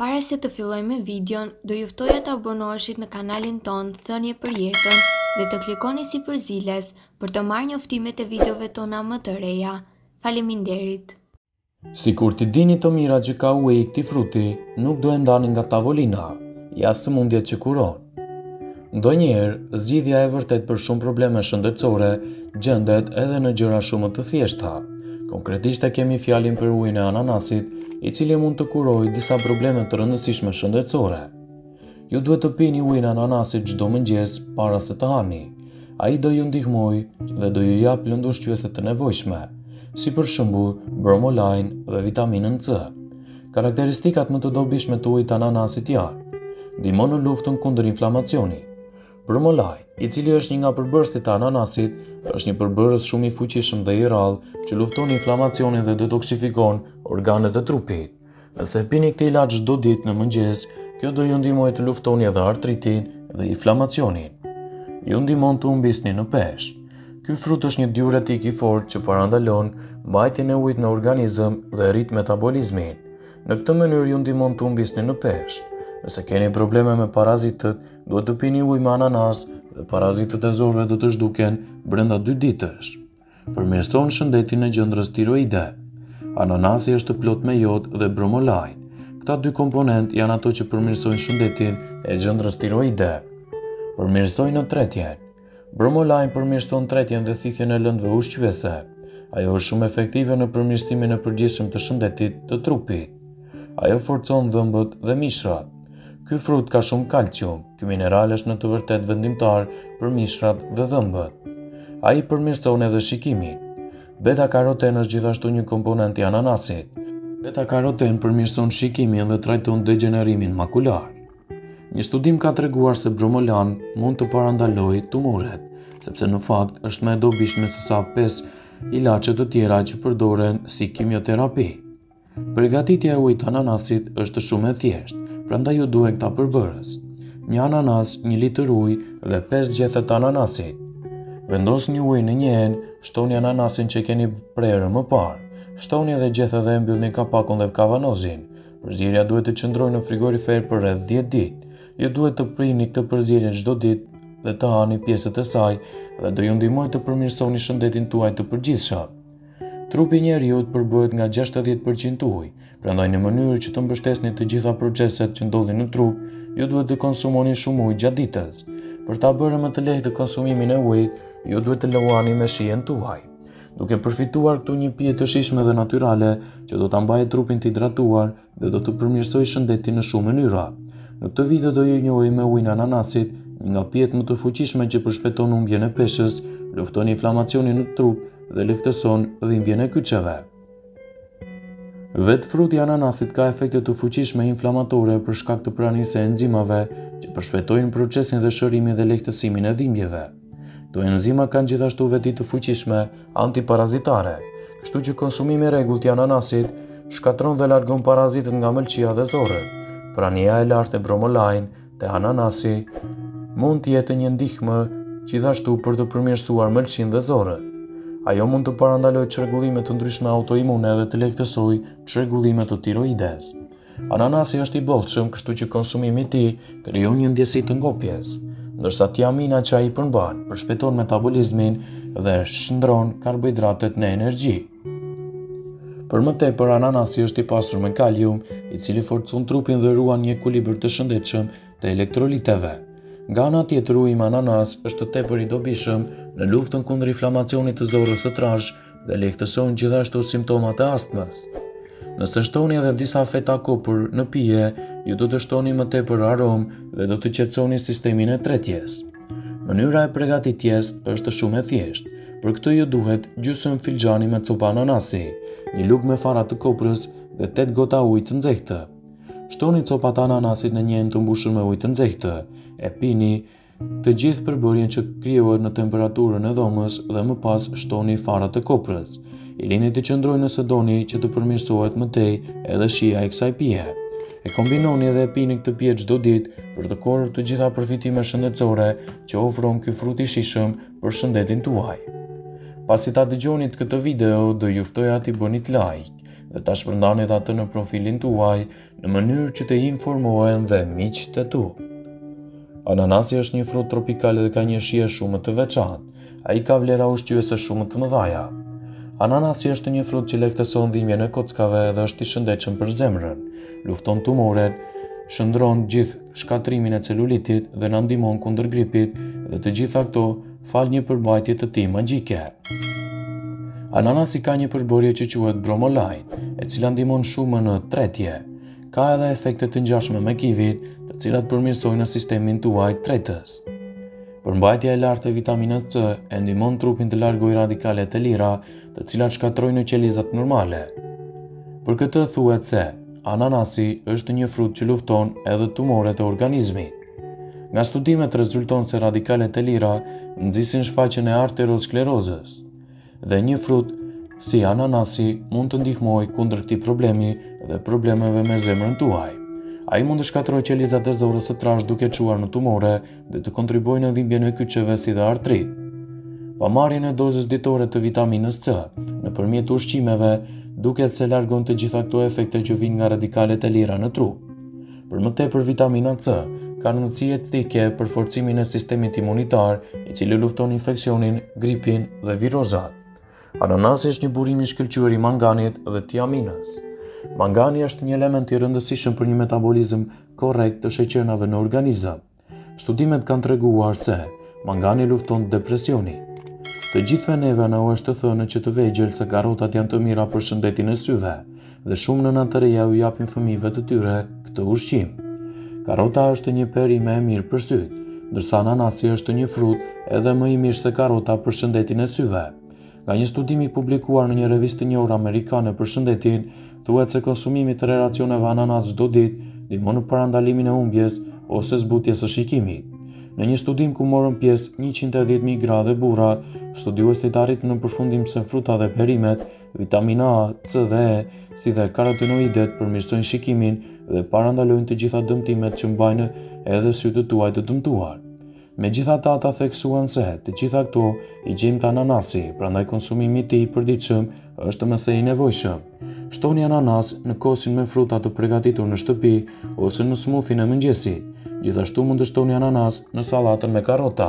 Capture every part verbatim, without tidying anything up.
Para se të fillojmë me videon, do ju ftoja të abonoheshit në kanalin ton Thënie për Jetën dhe të klikoni si përziles për të marrë njoftimet e videove tona më të reja. Faleminderit. Si kur ti dini të mira që ka ue i këti fruti, nuk do e ndani nga tavolina, jasë së mundjet që kuron. Ndonjëherë, zgjidhja e vërtet për shumë probleme shëndetësore gjendet edhe në gjëra shumë të thjeshta. Konkretisht e kemi fjalin për ujin e ananasit, i cili mund të kurojë disa probleme të rëndësishme shëndetësore. Ju duhet të pini ujin e ananasit çdo mëngjes para se të hani. Ai do ju ndihmojë dhe do ju jap lëndë ushqyese të nevojshme, si për shembull bromelain dhe vitaminën C. Karakteristikat më të dobishme të ujit të ananasit janë: ndihmon në luftën kundër inflamacionit. Bromelain, i cili është një nga përbërësit të ananasit, është një përbërës shumë i fuqishëm dhe i rrallë që lufton inflamacionin dhe detoksifikon organet e trupit. Nëse pini këtë ilaç çdo ditë në mëngjes, kjo do ju ndihmojë të luftoni edhe artritin dhe inflamacionin. Ju ndihmon të humbisni në peshë. Ky frut është një diuretik i fortë që parandalon mbajtjen e ujit në organizëm dhe rrit metabolizmin. Në këtë mënyrë ju ndihmon të humbisni në peshë. Nëse keni probleme me parazitët, duhet të pini ujë me ananas dhe parazitët e zorëve do të zhduken brenda dy ditësh. Përmirëson shëndetin e gjendrës tiroide. Ananasi është plot me jod dhe bromelain. Këta dy komponent janë ato që përmirësojnë shëndetin e gjendrës tiroide. Përmirësojnë tretjen. Bromelain përmirëson tretjen dhe thithjen e lëndëve ushqyese. Ajo është shumë efektive në përmirësimin e përgjithshëm të shëndetit të trupit. Ajo forcon dhëmbët dhe mishrat. Ky frut ka shumë kalcium. Ky mineral është në të vërtetë vendimtar për mishrat dhe dhëmbët. Ai përmirëson edhe shikimin. Beta-karoten është gjithashtu një komponent i ananasit. Beta-karoten përmirëson shikimin dhe trajton degenerimin makular. Një studim ka treguar se bromelain mund të parandalojë tumoret, sepse në fakt është më e dobishme se sa pesë ilaçe të tjera që përdoren si kimioterapi. Përgatitja e ujit të ananasit është shumë e thjeshtë, prandaj ju duhen këta përbërës: një ananas, një litër ujë dhe pesë gjethe të ananasit. Vendosni ujin në një enë, shtoni ananasin që keni prerë më parë. Shtoni edhe gjethe dhe mbyllni kapakun dhe kavanozin. Përzierja duhet të qëndrojë në frigorifer për rreth dhjetë ditë. Ju duhet të prini këtë përzierje çdo ditë dhe të hani pjesët e saj dhe do ju ndihmojë të përmirësoni shëndetin tuaj të përgjithshëm. Trupi i njeriut përbëhet nga gjashtëdhjetë përqind ujë, prandaj në mënyrë që të mbështesni të gjitha proceset që ndodhin në trup, ju duhet të konsumoni shumë ujë gjatë ditës. Për ta bërë më të lehtë konsumimin e ujit, ju duhet të luani me shijen tuaj. Duke përfituar këtu një pije të shijshme dhe natyrale që do ta mbajë trupin të hidratuar dhe do të përmirësojë shëndetin në shumë mënyra. Në këtë video do ju njohoj me ujin e ananasit, një nga pijet më të fuqishme që përshpejton humbjen e peshës, lufton inflamacionin në trup dhe lehtëson dhimbjen e kyçeve. Vetë fruti i ananasit ka efekte të fuqishme inflamatore për shkak të pranisë së enzimave që përshpejtojnë procesin dhe shërimin dhe lehtësimin e dhimbjeve. Këto enzima kanë gjithashtu veti të fuqishme antiparazitare, kështu që konsumimi i rregullt i ananasit shkatron dhe largon parazitët nga mëlçia dhe zorët. Prania e lartë e bromelain te ananasi mund të jetë një ndihmë gjithashtu për të përmirësuar mëlçinë dhe zorët. Ajo mund të parandalojë çrregullime të ndryshme autoimune dhe të lehtësojë çrregullime të tiroides. Ananasi është i bollshëm, kështu që konsumimi i tij krijon një ndjesi të ngopjes, ndërsa tiamina që ai përmban përshpejton metabolizmin dhe shndron karbohidratet në energji. Për më tepër, ananasi është i pasur me kalium, i cili forcon trupin dhe ruan një ekuilibër të shëndetshëm të elektroliteve. Nga ana tjetër, uji me ananas është tepër i dobishëm në luftën kundër inflamacionit të zorrës së trashë dhe lehtëson gjithashtu simptomat e astmës. Nëse shtoni edhe disa feta kopër në pije, ju do të shtoni më tepër aromë dhe do të qetësoni sistemin e tretjes. Mënyra e përgatitjes është shumë e thjeshtë. Për këtë ju duhet gjysmë filxhani me copa ananasi, një lugë me fara të koprës dhe tetë gota ujë të nxehtë. Shtoni copat e ananasit në një enë të mbushur me ujë të nxehtë. E pini të gjithë përbërjen që krijohet në temperaturën e dhomës dhe më pas shtoni farat e koprës. I lini të qëndrojë nëse doni që të përmirësohet më tej edhe shija e kësaj pije. E kombinoni dhe e pini këtë pije çdo ditë për të korrur të gjitha përfitimet shëndetësore që ofron ky frut i shijshëm për shëndetin tuaj. Pasi ta dëgjoni këtë video, do ju ftoja t'i bëni like dhe ta shpërndanit atë në profilin tuaj në mënyrë që të informohen dhe miqtë e tu. Ananasi është një frut tropikal dhe ka një shije shumë të veçantë. Ai ka vlera ushqyese shumë të mëdha. Ananasi është një frut që lehtëson dhimbjen e kockave dhe është i shëndetshëm për zemrën, lufton tumoret, shëndron gjithë shkatrimin e celulitit dhe na ndihmon kundër gripit dhe të gjitha këto fal një përmbajtje të tij magjike. Ananasi ka një përbërje që quhet bromelain, e cila ndihmon shumë në tretje. Ka edhe efekte të ngjashme me kivit, të cilat përmirësojnë sistemin tuaj tretës. Përmbajtja e lartë e vitaminës C e ndihmon trupin të largojë radikalet e lira, të cilat shkatrojnë në qelizat normale. Për këtë thuhet se ananasi është një frut që lufton edhe tumoret e organizmit. Nga studimet rezulton se radikalet e lira nxisin shfaqjen e arteriosklerozës dhe një frut si ananasi mund të ndihmojë kundër këtij problemi dhe problemeve me zemrën tuaj. Ai mund të shkatërrojë qelizat e zorrës së trashë duke çuar në tumore dhe të kontribuojë në dhimbjen e kyçeve si dhe artrit. Pamarrjen e dozës ditore të vitaminës C nëpërmjet ushqimeve duket se largon të gjitha këto efekte që vijnë nga radikalet e lira në trup. Për më tepër, vitamina C ka rëndësi etike për forcimin e sistemit imunitar, i cili lufton infeksionin, gripin dhe virozat. Ananasi është një burim i shkëlqyer i manganit dhe tiaminës. Mangani është një element i rëndësishëm për një metabolizëm korrekt të sheqernave në organizëm. Studimet kanë treguar se mangani lufton depresionin. Të gjithëve neve na është të thënë që të vegjël se karotat janë të mira për shëndetin e syve dhe shumë nëna të reja u japin fëmijëve të tyre këtë ushqim. Karota është një perime e mirë për syt, ndërsa ananasi është një frut edhe më i mirë se karota për shëndetin e syve. Nga një studim i publikuar në një revistë të njohur amerikane për shëndetin, thuhet se konsumimi të racioneve ananas çdo ditë ndihmon në parandalimin e humbjes ose zbutjes së shikimit. Në një studim ku morën pjesë njëqind e dhjetë mijë gra dhe burra, studiuesit arritën në përfundim se fruta dhe perimet, vitamina A, C dhe E, si dhe karotenoidet përmirësojnë shikimin dhe parandalojnë të gjitha dëmtimet që mbajnë edhe sytë tuaj të dëmtuar. Megjithatë, ata theksuan se të gjitha këto i gjejmë te ananasi, prandaj konsumimi i tij i përditshëm është më së i nevojshëm. Shtoni ananas në kosin me fruta të përgatitur në shtëpi ose në smoothie-n e mëngjesit. Gjithashtu mund të shtoni ananas në sallatën me karrota.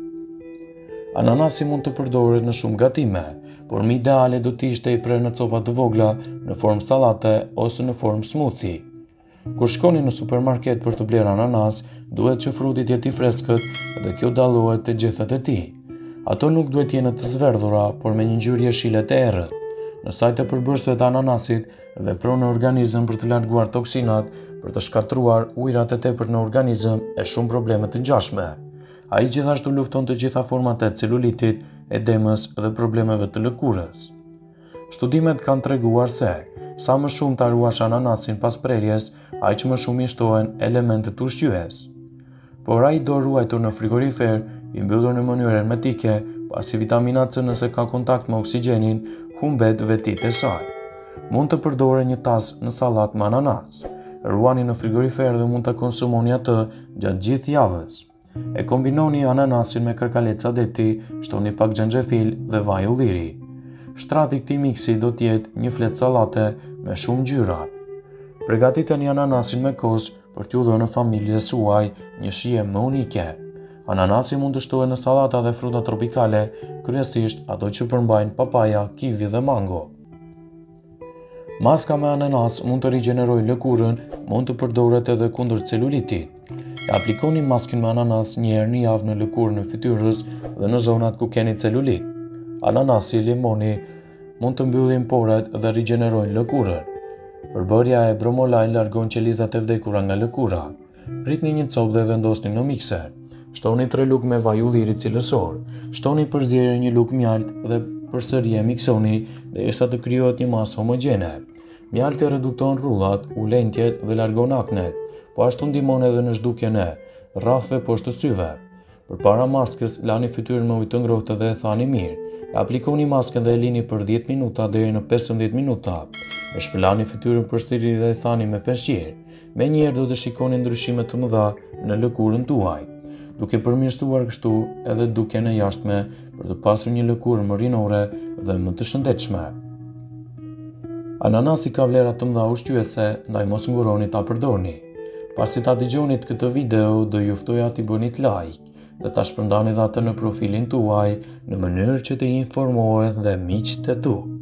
Ananasi mund të përdoret në shumë gatime, por më ideale do të ishte i prerë në copa të vogla në formë sallate ose në formë smoothie. Kur shkoni në supermarket për të bler ananas, duhet që fruti të jetë i freskët dhe kjo dallohet te gjethet e tij. Ato nuk duhet të jenë të zverdhura, por me një ngjyrë jeshile të errët. Në sajt e përbërësve të ananasit vepron në organizëm për të larguar toksinat, për të shkatruar ujërat e tepërt në organizëm e shumë probleme të ngjashme. Ai gjithashtu lufton të gjitha format e celulitit, edemës dhe problemeve të lëkurës. Studimet kanë treguar se sa më shumë ta ruash ananasin pas prerjes, aq më shumë i shtohen elementet ushqyes. Por ai do ruajtur në frigorifer, i mbyllur në mënyrë hermetike, pasi vitamina C nëse ka kontakt me oksigjenin, humbet vetitë e saj. Mund të përdore një tas në sallat me ananas. Ruani në frigorifer dhe mund të konsumoni atë gjatë gjithë javës. E kombinoni ananasin me kërkaleca deti, shtoni pak xhenxhefil dhe vaj ulliri. Shtrati i këtij miksi do të jetë një fletë sallate me shumë ngjyra. Përgatiteni ananasin me kos për t'ju dhënë familjes suaj një shije më unike. Ananasi mund të shtohet në sallata dhe fruta tropikale, kryesisht ato që përmbajnë papaja, kivi dhe mango. Maska me ananas mund të rigjenerojë lëkurën, mund të përdoret edhe kundër celulitit. E aplikoni maskën me ananas një herë në javë në lëkurën e fytyrës dhe në zonat ku keni celulit. Ananasi, limoni mund të mbyllin poret dhe rigjenerojnë lëkurën. Përbërja e bromelain largon qelizat e vdekura nga lëkura. Pritni një copë dhe vendosni në mikser. Shtoni tre lugë me vaj ulliri cilësor. Shtoni përzierje një lugë mjalt dhe përsëri e miksoni derisa të krijohet një masë homogjene. Mjalti redukton rrullat, ulentjet dhe largon aknet, po ashtu ndihmon edhe në zhdukjen e rrafëve poshtë syve. Përpara maskës, lani fytyrën me ujë të ngrohtë dhe e thani mirë. E aplikoni maskën dhe e lini për dhjetë minuta deri në pesëmbëdhjetë minuta. E shpëlani fytyrën përsëri dhe e thani me peshqir. Menjëherë do të shikoni ndryshime të mëdha në lëkurën tuaj, duke përmirësuar kështu edhe dukjen e jashtme për të pasur një lëkurë më rinore dhe më të shëndetshme. Ananasi ka vlera të mëdha ushqyese, ndaj mos nguroni ta përdorni. Pasi ta dëgjonit këtë video, do ju ftoja t'i bënit like dhe ta shpërndani dhe atë në profilin tuaj në mënyrë që të informohet dhe miqtë e tu.